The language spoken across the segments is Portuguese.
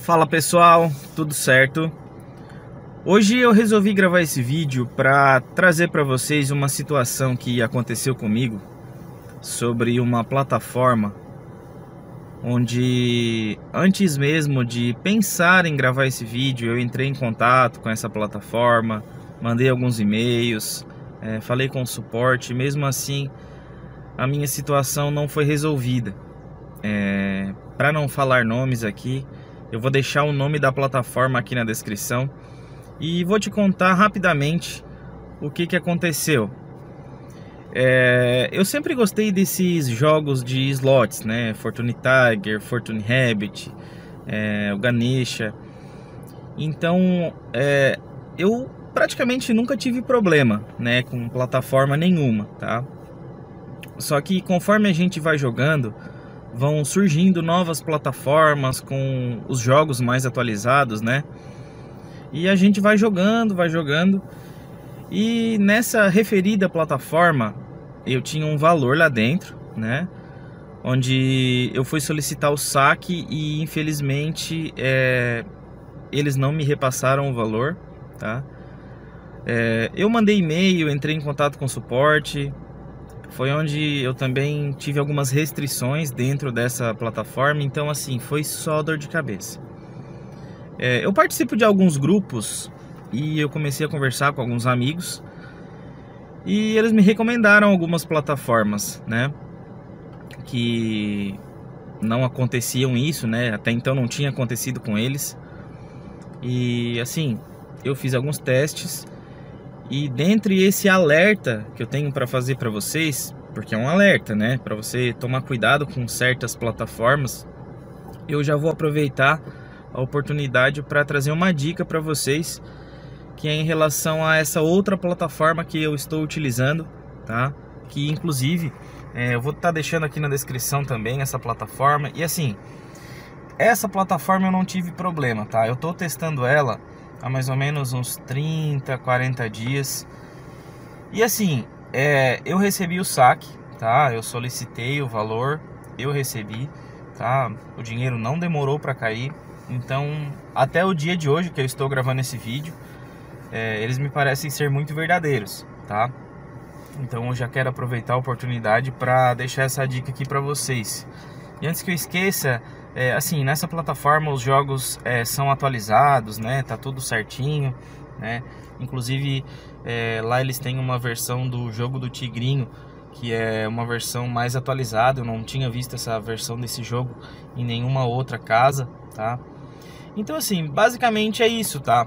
Fala pessoal, tudo certo? Hoje eu resolvi gravar esse vídeo para trazer para vocês uma situação que aconteceu comigo sobre uma plataforma onde antes mesmo de pensar em gravar esse vídeo eu entrei em contato com essa plataforma, mandei alguns e-mails, falei com o suporte, mesmo assim a minha situação não foi resolvida. Para não falar nomes aqui, eu vou deixar o nome da plataforma aqui na descrição e vou te contar rapidamente o que aconteceu. Eu sempre gostei desses jogos de slots, né? Fortune Tiger, Fortune Rabbit, o Ganesha. Então, eu praticamente nunca tive problema, né, com plataforma nenhuma, tá? Só que conforme a gente vai jogando, vão surgindo novas plataformas com os jogos mais atualizados, né? E a gente vai jogando. E nessa referida plataforma, eu tinha um valor lá dentro, né? Onde eu fui solicitar o saque e infelizmente eles não me repassaram o valor, tá? Eu mandei e-mail, entrei em contato com o suporte. Foi onde eu também tive algumas restrições dentro dessa plataforma, então assim, foi só dor de cabeça. Eu participo de alguns grupos e eu comecei a conversar com alguns amigos e eles me recomendaram algumas plataformas, né, que não aconteciam isso, né, até então não tinha acontecido com eles. E assim, eu fiz alguns testes. E dentre esse alerta que eu tenho para fazer para vocês, porque é um alerta, né, para você tomar cuidado com certas plataformas, eu já vou aproveitar a oportunidade para trazer uma dica para vocês, que é em relação a essa outra plataforma que eu estou utilizando, tá? Que inclusive eu vou estar deixando aqui na descrição também essa plataforma. E assim, essa plataforma eu não tive problema, tá? Eu estou testando ela há mais ou menos uns 30, 40 dias. E assim, eu recebi o saque, tá? Eu solicitei o valor, eu recebi, tá? O dinheiro não demorou para cair. Então, até o dia de hoje que eu estou gravando esse vídeo, eles me parecem ser muito verdadeiros, tá? Então eu já quero aproveitar a oportunidade para deixar essa dica aqui para vocês. E antes que eu esqueça, assim, nessa plataforma os jogos são atualizados, né? Tá tudo certinho, né? Inclusive lá eles têm uma versão do jogo do Tigrinho, que é uma versão mais atualizada. Eu não tinha visto essa versão desse jogo em nenhuma outra casa, tá? Então assim, basicamente é isso, tá?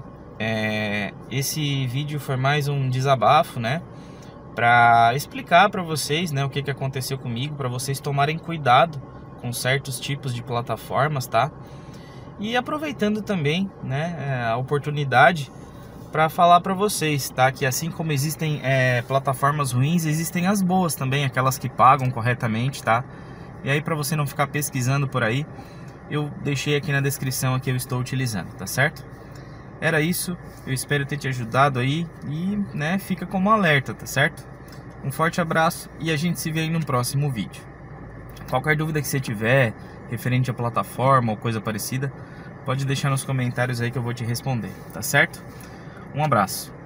Esse vídeo foi mais um desabafo, né? Para explicar para vocês, né, o que aconteceu comigo, para vocês tomarem cuidado com certos tipos de plataformas, tá? E aproveitando também, né, a oportunidade para falar para vocês, tá? Que assim como existem plataformas ruins, existem as boas também, aquelas que pagam corretamente, tá? E aí, para você não ficar pesquisando por aí, eu deixei aqui na descrição a que eu estou utilizando, tá certo? Era isso, eu espero ter te ajudado aí e, né, fica como alerta, tá certo? Um forte abraço e a gente se vê aí no próximo vídeo. Qualquer dúvida que você tiver referente à plataforma ou coisa parecida, pode deixar nos comentários aí que eu vou te responder, tá certo? Um abraço.